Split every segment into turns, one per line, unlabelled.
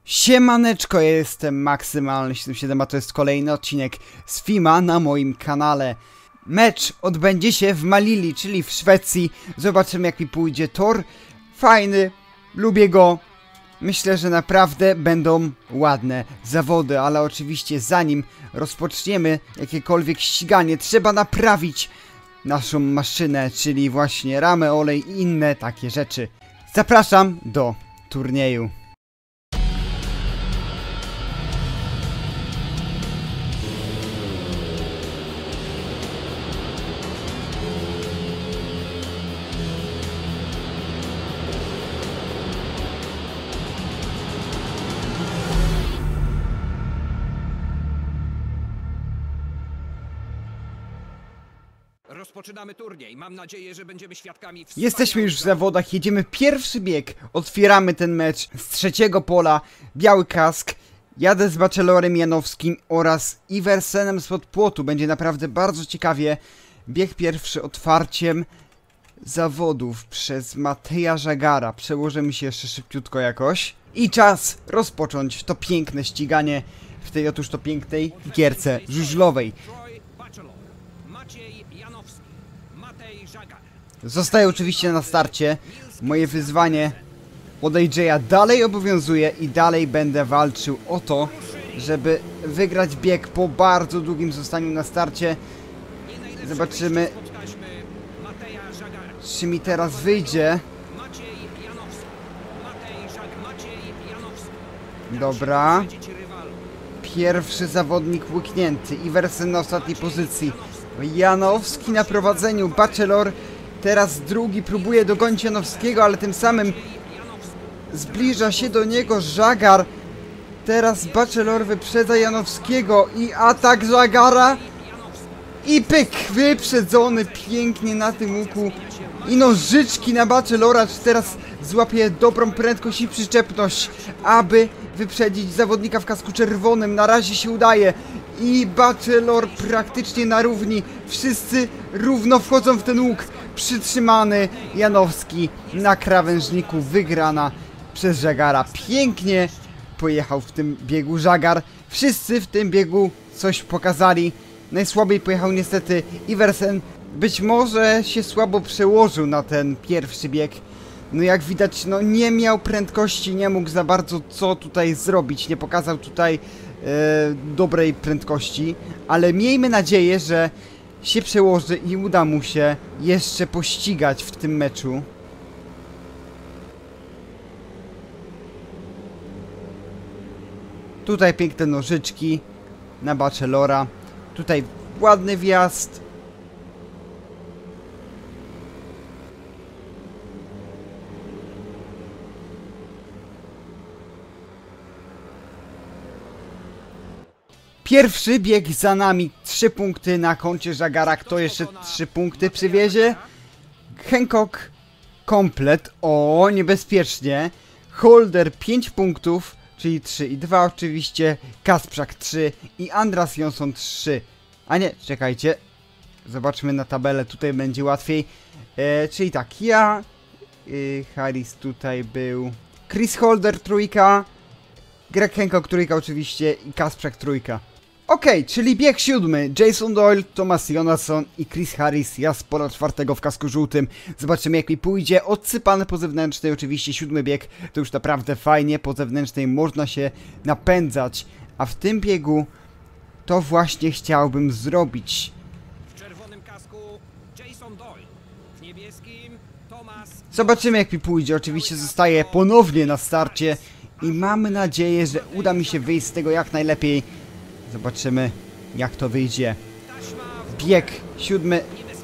Siemaneczko, ja jestem Maksymalny77, a to jest kolejny odcinek z FIMA na moim kanale. Mecz odbędzie się w Malili, czyli w Szwecji. Zobaczymy, jak mi pójdzie tor. Fajny, lubię go. Myślę, że naprawdę będą ładne zawody, ale oczywiście zanim rozpoczniemy jakiekolwiek ściganie, trzeba naprawić naszą maszynę, czyli właśnie ramę, olej i inne takie rzeczy. Zapraszam do turnieju.
Rozpoczynamy turniej. Mam nadzieję, że będziemy świadkami.
Jesteśmy już w zawodach, jedziemy pierwszy bieg. Otwieramy ten mecz z trzeciego pola. Biały kask. Jadę z Bachelorem Janowskim oraz Iversenem spod płotu. Będzie naprawdę bardzo ciekawie. Bieg pierwszy otwarciem zawodów przez Mateja Żagara. Przełożymy się jeszcze szybciutko jakoś. I czas rozpocząć to piękne ściganie w tej otóż to pięknej gierce żużlowej. Zostaję oczywiście na starcie. Moje wyzwanie od AJ'a dalej obowiązuje i dalej będę walczył o to, żeby wygrać bieg po bardzo długim zostaniu na starcie. Zobaczymy, czy mi teraz wyjdzie. Dobra. Pierwszy zawodnik łyknięty. Iversen na ostatniej pozycji. Janowski na prowadzeniu. Bachelor teraz drugi, próbuje dogonić Janowskiego, ale tym samym zbliża się do niego Żagar. Teraz Bachelor wyprzedza Janowskiego i atak Żagara. I pyk, wyprzedzony pięknie na tym łuku. I nożyczki na Bachelora, czy teraz złapie dobrą prędkość i przyczepność, aby wyprzedzić zawodnika w kasku czerwonym. Na razie się udaje. I Bachelor praktycznie na równi. Wszyscy równo wchodzą w ten łuk. Przytrzymany Janowski na krawężniku, wygrana przez Żagara. Pięknie pojechał w tym biegu Żagar. Wszyscy w tym biegu coś pokazali. Najsłabiej pojechał niestety Iversen. Być może się słabo przełożył na ten pierwszy bieg. No jak widać, no nie miał prędkości, nie mógł za bardzo co tutaj zrobić. Nie pokazał tutaj dobrej prędkości. Ale miejmy nadzieję, że się przełoży i uda mu się jeszcze pościgać w tym meczu. Tutaj piękne nożyczki na Bachelora. Tutaj ładny wjazd. Pierwszy bieg za nami, 3 punkty na koncie Żagara. Kto jeszcze 3 punkty przywiezie? Hancock komplet. O, niebezpiecznie. Holder 5 punktów, czyli 3 i 2 oczywiście. Kasprzak 3 i Andras Jonsson 3. A nie, czekajcie. Zobaczmy na tabelę, tutaj będzie łatwiej. Czyli tak, ja, Harris tutaj był, Chris Holder trójka, Greg Hancock trójka oczywiście i Kasprzak trójka. Okej, czyli bieg 7. Jason Doyle, Thomas Jonasson i Chris Harris. Ja z pola 4 w kasku żółtym. Zobaczymy, jak mi pójdzie. Odsypany po zewnętrznej, oczywiście 7 bieg. To już naprawdę fajnie. Po zewnętrznej można się napędzać. A w tym biegu to właśnie chciałbym zrobić.
W czerwonym kasku Jason Doyle. W niebieskim Thomas.
Zobaczymy, jak mi pójdzie. Oczywiście zostaję ponownie na starcie. I mamy nadzieję, że uda mi się wyjść z tego jak najlepiej. Zobaczymy, jak to wyjdzie. Bieg 7.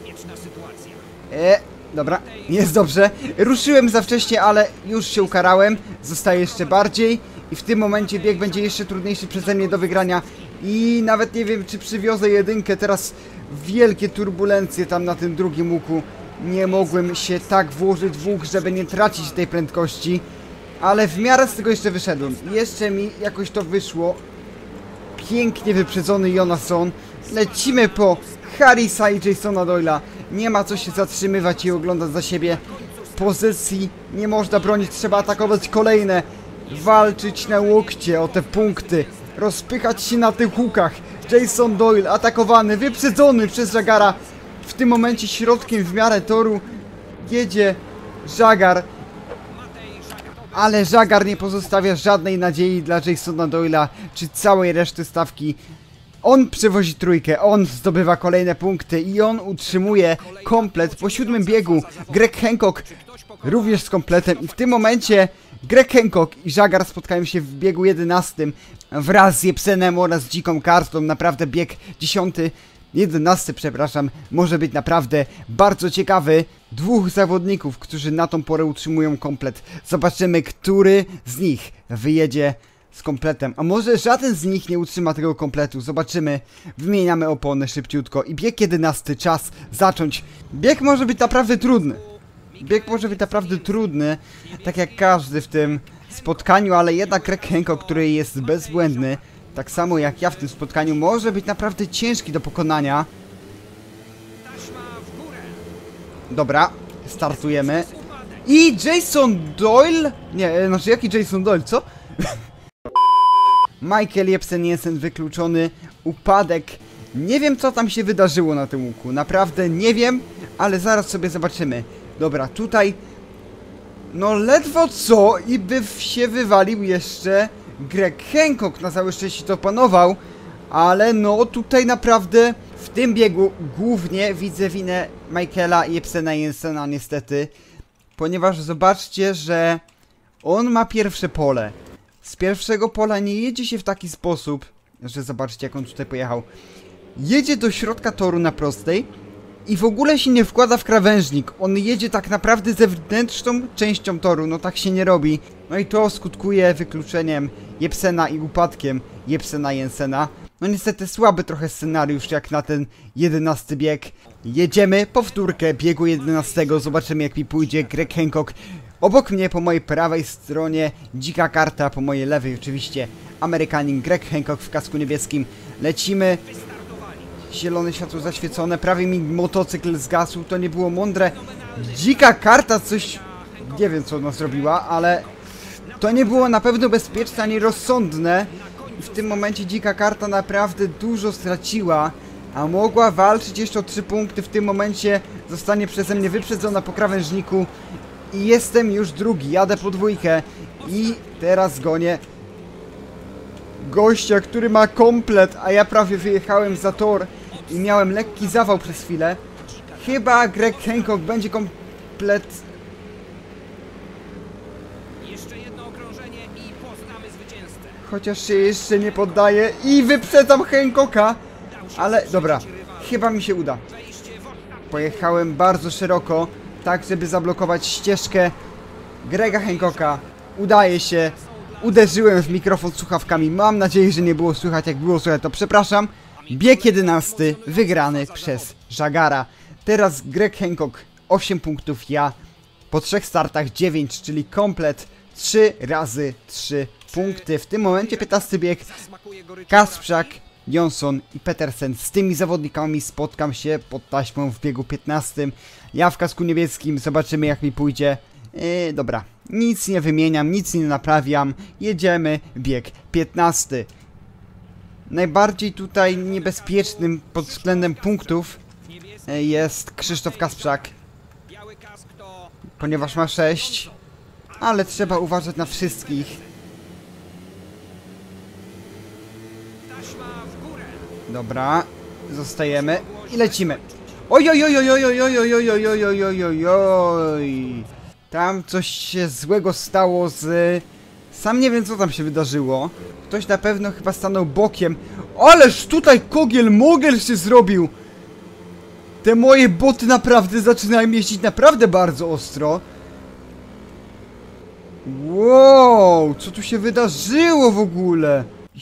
Dobra, jest dobrze. Ruszyłem za wcześnie, ale już się ukarałem. Zostaję jeszcze bardziej. I w tym momencie bieg będzie jeszcze trudniejszy przeze mnie do wygrania. I nawet nie wiem, czy przywiozę jedynkę. Teraz wielkie turbulencje tam na tym drugim łuku. Nie mogłem się tak włożyć w łuk, żeby nie tracić tej prędkości. Ale w miarę z tego jeszcze wyszedłem. Jeszcze mi jakoś to wyszło. Pięknie wyprzedzony Jonasson. Lecimy po Harrisa i Jasona Doyle'a. Nie ma co się zatrzymywać i oglądać za siebie. Pozycji nie można bronić, trzeba atakować kolejne. walczyć na łokcie o te punkty, rozpychać się na tych hukach. Jason Doyle atakowany, wyprzedzony przez Jagara. W tym momencie środkiem w miarę toru jedzie Jagar, ale Jagar nie pozostawia żadnej nadziei dla Jasona Doyle'a czy całej reszty stawki. On przewozi trójkę, on zdobywa kolejne punkty i on utrzymuje komplet po 7. biegu. Greg Hancock również z kompletem i w tym momencie Greg Hancock i Jagar spotkają się w biegu 11 wraz z Jepsenem oraz Dziką Kartą. Naprawdę bieg 11, przepraszam, może być naprawdę bardzo ciekawy. Dwóch zawodników, którzy na tą porę utrzymują komplet. Zobaczymy, który z nich wyjedzie z kompletem. A może żaden z nich nie utrzyma tego kompletu. Zobaczymy. Wymieniamy opony szybciutko. I bieg 11. Czas zacząć. Bieg może być naprawdę trudny. Bieg może być naprawdę trudny. Tak jak każdy w tym spotkaniu. Ale jednak Greg Hancock, który jest bezbłędny, tak samo jak ja w tym spotkaniu, może być naprawdę ciężki do pokonania. Dobra. Startujemy. I Jason Doyle? Nie, znaczy jaki Jason Doyle? Co? Michael Jepsen wykluczony, upadek. Nie wiem, co tam się wydarzyło na tym łuku. Naprawdę nie wiem, ale zaraz sobie zobaczymy. Dobra, tutaj no ledwo co i by się wywalił jeszcze Greg Hancock. Na całe szczęście to opanował, ale no tutaj naprawdę w tym biegu głównie widzę winę Michaela Jepsena niestety. Ponieważ zobaczcie, że on ma pierwsze pole. Z pierwszego pola nie jedzie się w taki sposób, że zobaczcie, jak on tutaj pojechał. Jedzie do środka toru na prostej i w ogóle się nie wkłada w krawężnik. On jedzie tak naprawdę zewnętrzną częścią toru, no tak się nie robi. No i to skutkuje wykluczeniem Jepsena i upadkiem Jensena. No niestety słaby trochę scenariusz jak na ten 11 bieg. Jedziemy powtórkę biegu 11, zobaczymy jak mi pójdzie. Greg Hancock obok mnie, po mojej prawej stronie Dzika Karta, po mojej lewej oczywiście Amerykanin Greg Hancock w kasku niebieskim. Lecimy. Zielone światło zaświecone, prawie mi motocykl zgasł, to nie było mądre. Dzika Karta coś... nie wiem co ona zrobiła, ale to nie było na pewno bezpieczne ani rozsądne. I w tym momencie Dzika Karta naprawdę dużo straciła, a mogła walczyć jeszcze o 3 punkty. W tym momencie zostanie przeze mnie wyprzedzona po krawężniku. I jestem już drugi, jadę po dwójkę. I teraz gonię gościa, który ma komplet, a ja prawie wyjechałem za tor i miałem lekki zawał przez chwilę. Chyba Greg Hancock będzie komplet.
Jeszcze jedno okrążenie i poznamy zwycięzcę.
Chociaż się jeszcze nie poddaję i wyprzedzam Hancocka. Ale dobra, chyba mi się uda. Pojechałem bardzo szeroko, tak żeby zablokować ścieżkę Grega Hancocka. Udaje się. Uderzyłem w mikrofon słuchawkami. Mam nadzieję, że nie było słychać. Jak było słychać, to przepraszam. Bieg 11 wygrany przez Jagara. Teraz Greg Hancock 8 punktów, ja po 3 startach 9, czyli komplet 3 razy 3 punkty. W tym momencie 15 bieg. Kasprzak, Johnson i Petersen. Z tymi zawodnikami spotkam się pod taśmą w biegu 15. Ja w kasku niebieskim. Zobaczymy jak mi pójdzie. Dobra. Nic nie wymieniam, nic nie naprawiam. Jedziemy. Bieg 15. Najbardziej tutaj niebezpiecznym pod względem punktów jest Krzysztof Kasprzak, ponieważ ma 6. Ale trzeba uważać na wszystkich. Dobra, zostajemy i lecimy. Oj, oj, oj, oj, oj, oj, oj, oj, oj, oj, oj, oj, oj, oj. Tam coś się złego stało z... Sam nie wiem co tam się wydarzyło. Ktoś na pewno chyba stanął bokiem. Ależ tutaj kogiel-mogel się zrobił. Te moje boty naprawdę zaczynają jeździć naprawdę bardzo ostro. Wow, co tu się wydarzyło w ogóle?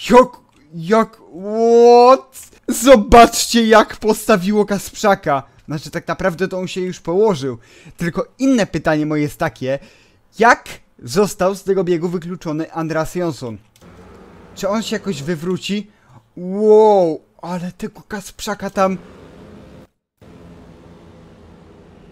What? Zobaczcie jak postawiło Kasprzaka. Znaczy tak naprawdę to on się już położył. Tylko inne pytanie moje jest takie. Jak został z tego biegu wykluczony Andreas Jonsson? Czy on się jakoś wywróci? Wow, ale tego Kasprzaka tam...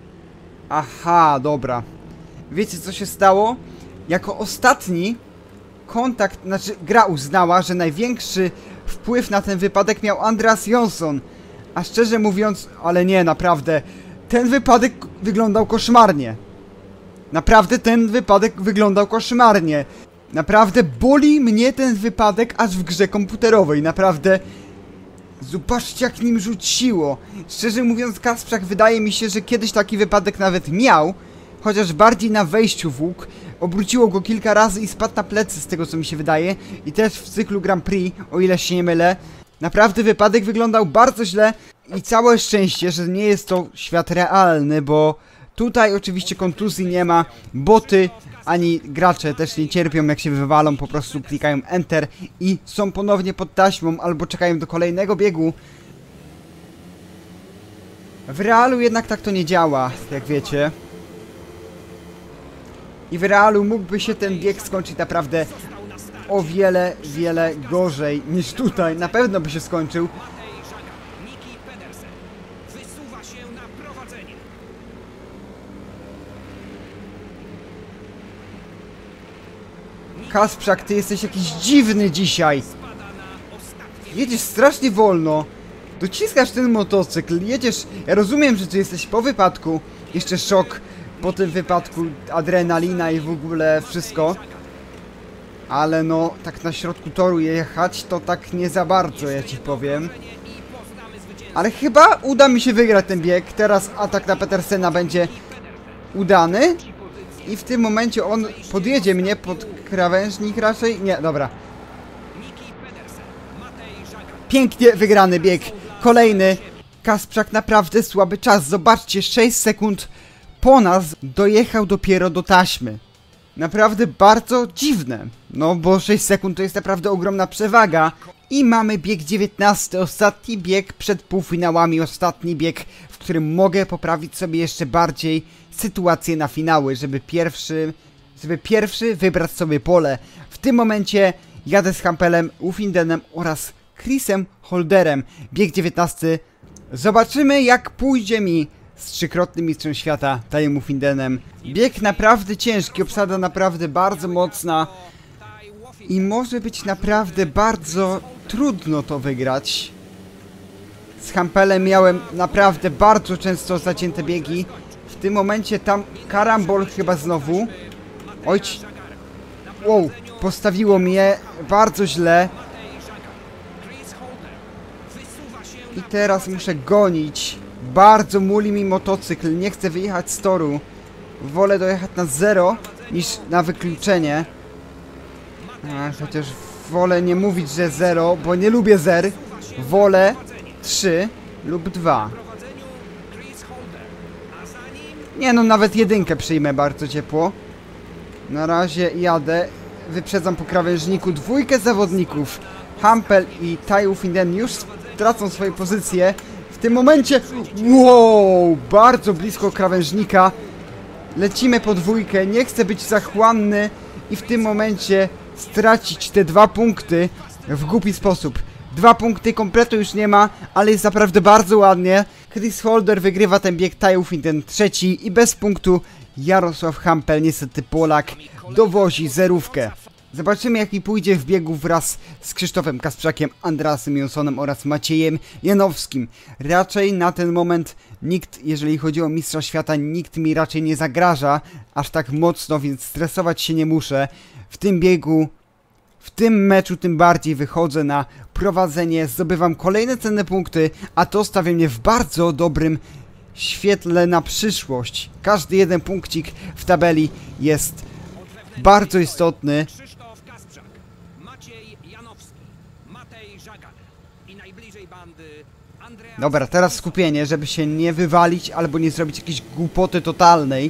Aha, dobra. Wiecie co się stało? Jako ostatni kontakt, znaczy gra uznała, że największy wpływ na ten wypadek miał Andreas Jonsson. A szczerze mówiąc, ale nie, naprawdę, ten wypadek wyglądał koszmarnie. Naprawdę ten wypadek wyglądał koszmarnie. Naprawdę boli mnie ten wypadek aż w grze komputerowej, naprawdę. Zobaczcie jak nim rzuciło. Szczerze mówiąc, Kasprzak wydaje mi się, że kiedyś taki wypadek nawet miał. Chociaż bardziej na wejściu w łuk. Obróciło go kilka razy i spadł na plecy z tego co mi się wydaje. I też w cyklu Grand Prix, o ile się nie mylę. Naprawdę wypadek wyglądał bardzo źle. I całe szczęście, że nie jest to świat realny, bo tutaj oczywiście kontuzji nie ma. Boty ani gracze też nie cierpią jak się wywalą, po prostu klikają Enter i są ponownie pod taśmą albo czekają do kolejnego biegu. W realu jednak tak to nie działa, jak wiecie. I w realu mógłby się ten bieg skończyć naprawdę o wiele, wiele gorzej niż tutaj. Na pewno by się skończył.
Niki Pedersen wysuwa się na prowadzenie.
Kasprzak, ty jesteś jakiś dziwny dzisiaj. Jedziesz strasznie wolno. Dociskasz ten motocykl, jedziesz... Ja rozumiem, że ty jesteś po wypadku. Jeszcze szok po tym wypadku, adrenalina i w ogóle wszystko. Ale no, tak na środku toru jechać, to tak nie za bardzo, ja ci powiem. Ale chyba uda mi się wygrać ten bieg. Teraz atak na Pedersena będzie udany. I w tym momencie on podjedzie mnie pod krawężnik raczej. Nie, dobra. Pięknie wygrany bieg. Kolejny. Kasprzak naprawdę słaby czas. Zobaczcie, 6 sekund po nas dojechał dopiero do taśmy. Naprawdę bardzo dziwne. No bo 6 sekund to jest naprawdę ogromna przewaga. I mamy bieg 19. Ostatni bieg przed półfinałami. Ostatni bieg, w którym mogę poprawić sobie jeszcze bardziej sytuację na finały, żeby pierwszy wybrać sobie pole. W tym momencie jadę z Hampelem, Ufindenem oraz Chrisem Holderem. Bieg 19. Zobaczymy jak pójdzie mi z trzykrotnym mistrzem świata Tajem Ufindenem. Bieg naprawdę ciężki, obsada naprawdę bardzo mocna i może być naprawdę bardzo trudno to wygrać. Z Hampelem miałem naprawdę bardzo często zacięte biegi. W tym momencie tam karambol chyba znowu. Ojcz. Wow, postawiło mnie bardzo źle. I teraz muszę gonić. Bardzo muli mi motocykl, nie chcę wyjechać z toru. Wolę dojechać na 0 niż na wykluczenie. Chociaż wolę nie mówić, że 0, bo nie lubię 0. Wolę 3 lub 2. Nie no, nawet jedynkę przyjmę bardzo ciepło. Na razie jadę. Wyprzedzam po krawężniku dwójkę zawodników. Hampel i Taj Ufinden już tracą swoje pozycje. W tym momencie... Wow! Bardzo blisko krawężnika. Lecimy po dwójkę. Nie chcę być zachłanny i w tym momencie stracić te 2 punkty w głupi sposób. 2 punkty, kompletu już nie ma, ale jest naprawdę bardzo ładnie. Chris Holder wygrywa ten bieg, Taj Ufinden trzeci i bez punktu Jarosław Hampel, niestety Polak, dowozi zerówkę. Zobaczymy jak mi pójdzie w biegu wraz z Krzysztofem Kasprzakiem, Andreasem Jonssonem oraz Maciejem Janowskim. Raczej na ten moment nikt, jeżeli chodzi o mistrza świata, nikt mi raczej nie zagraża aż tak mocno, więc stresować się nie muszę. W tym biegu, w tym meczu tym bardziej wychodzę na prowadzenie, zdobywam kolejne cenne punkty, a to stawia mnie w bardzo dobrym świetle na przyszłość. Każdy jeden punkcik w tabeli jest bardzo istotny.
Krzysztof Kasprzak, Maciej Janowski, Matej Żagan i najbliżej bandy Andreas...
Dobra, teraz skupienie, żeby się nie wywalić albo nie zrobić jakiejś głupoty totalnej.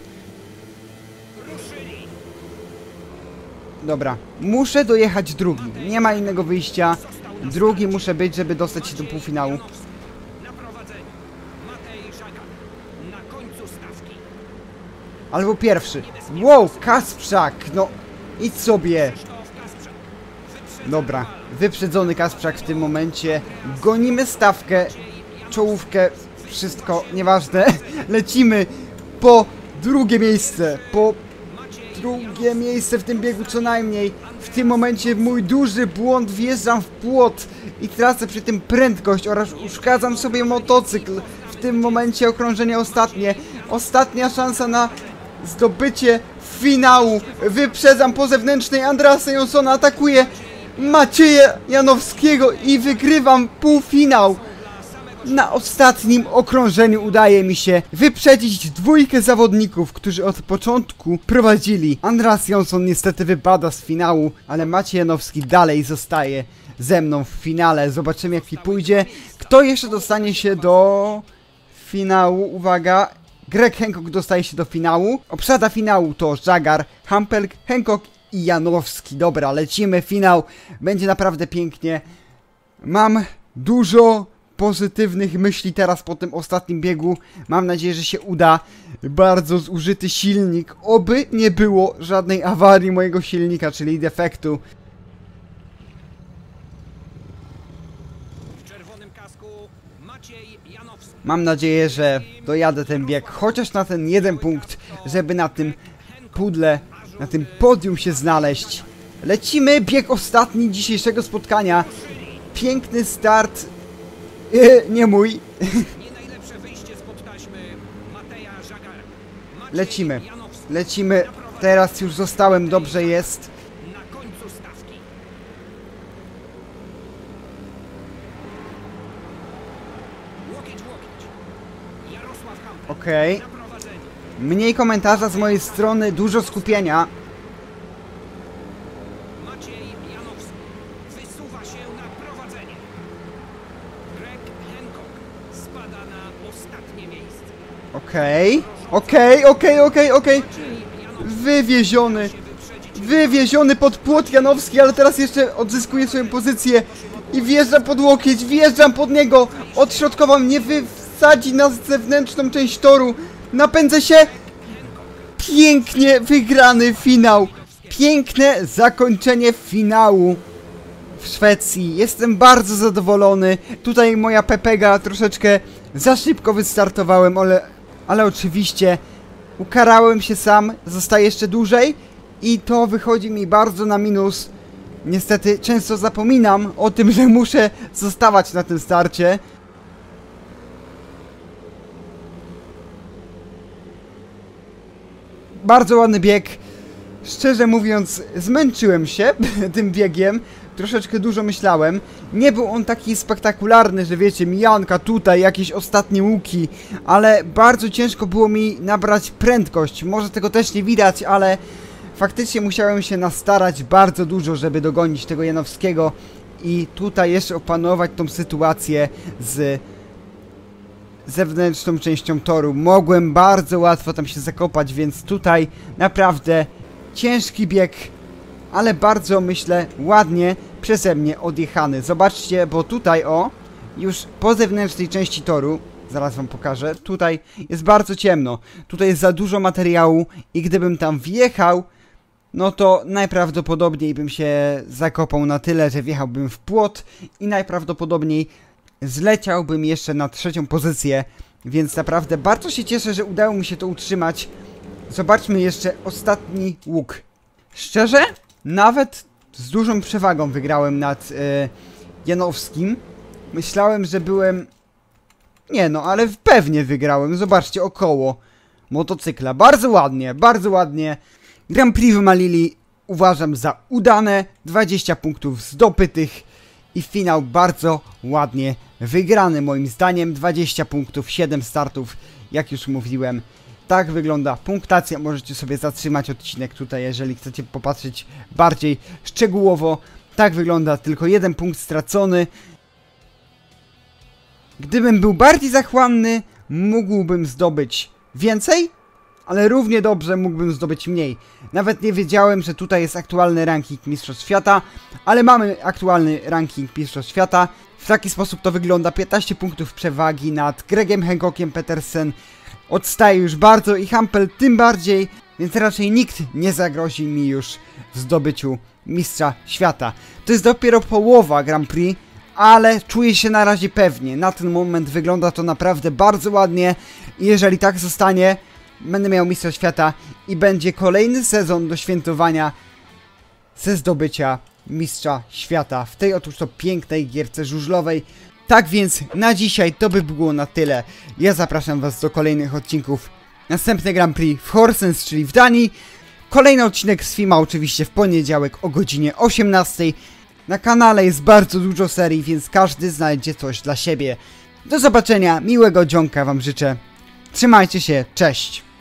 Dobra, muszę dojechać drugi, nie ma innego wyjścia. Drugi muszę być, żeby dostać się do półfinału.
Na prowadzeniu Matej Żagan, na końcu stawki.
Albo pierwszy. Wow, Kasprzak, no idź sobie. Dobra, wyprzedzony Kasprzak w tym momencie. Gonimy stawkę, czołówkę, wszystko, nieważne. Lecimy po drugie miejsce, po drugie miejsce w tym biegu co najmniej. W tym momencie mój duży błąd, wjeżdżam w płot i tracę przy tym prędkość oraz uszkadzam sobie motocykl. W tym momencie okrążenie ostatnie. Ostatnia szansa na zdobycie finału. Wyprzedzam po zewnętrznej, Andreasa Johnsona atakuje Macieja Janowskiego i wygrywam półfinał. Na ostatnim okrążeniu udaje mi się wyprzedzić dwójkę zawodników, którzy od początku prowadzili. Andreas Johnson niestety wypada z finału, ale Maciej Janowski dalej zostaje ze mną w finale. Zobaczymy, jak mi pójdzie. Kto jeszcze dostanie się do finału? Uwaga, Greg Hancock dostaje się do finału. Obsada finału to Żagar, Hampel, Hancock i Janowski. Dobra, lecimy, finał. Będzie naprawdę pięknie. Mam dużo pozytywnych myśli teraz po tym ostatnim biegu. Mam nadzieję, że się uda. Bardzo zużyty silnik. Oby nie było żadnej awarii mojego silnika, czyli defektu.
W czerwonym kasku Maciej Janowski.
Mam nadzieję, że dojadę ten bieg, chociaż na ten jeden punkt, żeby na tym pudle, na tym podium się znaleźć. Lecimy, bieg ostatni dzisiejszego spotkania. Piękny start. Nie mój.
Nie najlepsze wyjście spod taśmy Mateja Żagara. Maciej
Lecimy.
Janowski
Lecimy. Teraz już zostałem, dobrze jest.
na końcu stawki. Łokieć w łokieć. Jarosław Hampel
Okej.
na prowadzeniu.
Mniej komentarza z mojej strony, dużo skupienia.
Maciej Janowski wysuwa się na prowadzenie. Greg Hancock spada na ostatnie miejsce.
Okej. Wywieziony. Wywieziony pod płot Janowski, ale teraz jeszcze odzyskuje swoją pozycję. I wjeżdżam pod łokieć, wjeżdżam pod niego. Odśrodkowa mnie wsadzi na zewnętrzną część toru. Napędzę się. Pięknie wygrany finał. Piękne zakończenie finału w Szwecji. Jestem bardzo zadowolony. Tutaj moja Pepega troszeczkę za szybko wystartowałem, ale oczywiście ukarałem się sam. Zostaję jeszcze dłużej i to wychodzi mi bardzo na minus. Niestety często zapominam o tym, że muszę zostawać na tym starcie. Bardzo ładny bieg. Szczerze mówiąc, zmęczyłem się tym biegiem. Troszeczkę dużo myślałem. Nie był on taki spektakularny, że wiecie, mijanka tutaj, jakieś ostatnie łuki. Ale bardzo ciężko było mi nabrać prędkość. Może tego też nie widać, ale faktycznie musiałem się nastarać bardzo dużo, żeby dogonić tego Janowskiego. I tutaj jeszcze opanować tą sytuację z zewnętrzną częścią toru. Mogłem bardzo łatwo tam się zakopać, więc tutaj naprawdę ciężki bieg, ale bardzo, myślę, ładnie przeze mnie odjechany. Zobaczcie, bo tutaj, o, już po zewnętrznej części toru, zaraz wam pokażę, tutaj jest bardzo ciemno. Tutaj jest za dużo materiału i gdybym tam wjechał, no to najprawdopodobniej bym się zakopał na tyle, że wjechałbym w płot i najprawdopodobniej zleciałbym jeszcze na trzecią pozycję, więc naprawdę bardzo się cieszę, że udało mi się to utrzymać. Zobaczmy jeszcze ostatni łuk. Szczerze, nawet z dużą przewagą wygrałem nad Janowskim. Myślałem, że byłem... Nie no, ale pewnie wygrałem. Zobaczcie, około motocykla. Bardzo ładnie, bardzo ładnie. Grand Prix w Malili uważam za udane. 20 punktów zdobytych i finał bardzo ładnie wygrany moim zdaniem. 20 punktów, 7 startów, jak już mówiłem. Tak wygląda punktacja. Możecie sobie zatrzymać odcinek tutaj, jeżeli chcecie popatrzeć bardziej szczegółowo. Tak wygląda, tylko jeden punkt stracony. Gdybym był bardziej zachłanny, mógłbym zdobyć więcej, ale równie dobrze mógłbym zdobyć mniej. Nawet nie wiedziałem, że tutaj jest aktualny ranking Mistrzostw Świata, ale mamy aktualny ranking Mistrzostw Świata. W taki sposób to wygląda. 15 punktów przewagi nad Gregiem Hancockiem. Petersen odstaje już bardzo i Hampel tym bardziej, więc raczej nikt nie zagrozi mi już w zdobyciu Mistrza Świata. To jest dopiero połowa Grand Prix, ale czuję się na razie pewnie. Na ten moment wygląda to naprawdę bardzo ładnie i jeżeli tak zostanie, będę miał mistrza świata i będzie kolejny sezon do świętowania ze zdobycia mistrza świata w tej otóż to pięknej gierce żużlowej. Tak więc na dzisiaj to by było na tyle. Ja zapraszam was do kolejnych odcinków. Następny Grand Prix w Horsens, czyli w Danii. Kolejny odcinek z filmu oczywiście w poniedziałek o godzinie 18. Na kanale jest bardzo dużo serii, więc każdy znajdzie coś dla siebie. Do zobaczenia, miłego dzionka wam życzę. Trzymajcie się, cześć!